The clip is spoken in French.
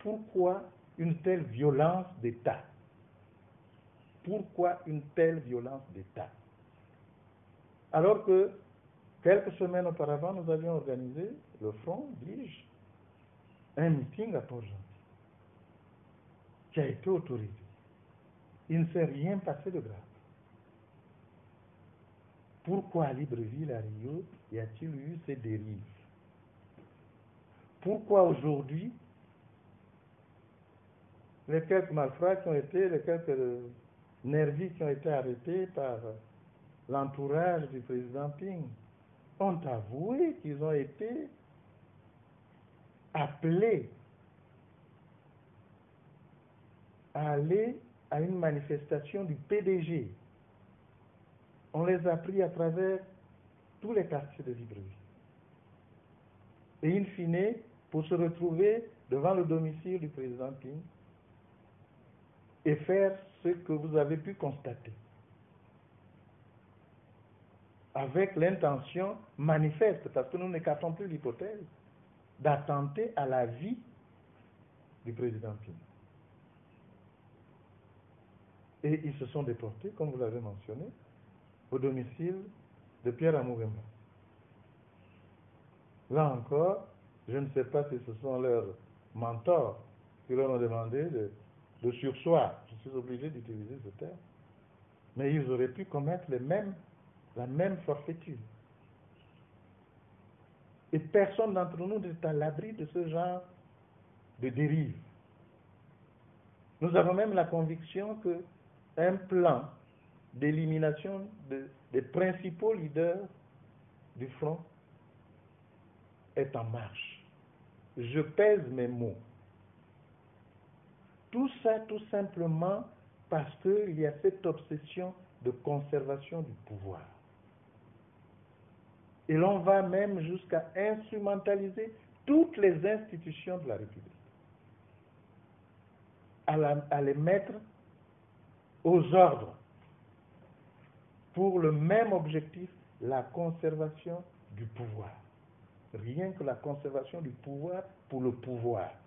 Pourquoi une telle violence d'État? Pourquoi une telle violence d'État? Alors que quelques semaines auparavant, nous avions organisé, le Front, dis-je, un meeting à Port-Gentil, qui a été autorisé. Il ne s'est rien passé de grave. Pourquoi à Libreville, à Rio, y a-t-il eu ces dérives? Pourquoi aujourd'hui, les quelques malfrats qui ont été, les quelques nervis qui ont été arrêtés par l'entourage du président Ping ont avoué qu'ils ont été appelés à aller à une manifestation du PDG. On les a pris à travers tous les quartiers de Libreville. Et in fine, pour se retrouver devant le domicile du président Ping et faire ce que vous avez pu constater, avec l'intention manifeste, parce que nous n'écartons plus l'hypothèse, d'attenter à la vie du président Ping. Et ils se sont déportés, comme vous l'avez mentionné, au domicile de Pierre Amouremba. Là encore, je ne sais pas si ce sont leurs mentors qui leur ont demandé de surseoir. Je suis obligé d'utiliser ce terme. Mais ils auraient pu commettre la même forfaiture. Et personne d'entre nous n'est à l'abri de ce genre de dérive. Nous avons même la conviction qu'un plan d'élimination des principaux leaders du front est en marche. Je pèse mes mots. Tout ça tout simplement parce qu'il y a cette obsession de conservation du pouvoir. Et l'on va même jusqu'à instrumentaliser toutes les institutions de la République, à les mettre aux ordres pour le même objectif, la conservation du pouvoir. Rien que la conservation du pouvoir pour le pouvoir.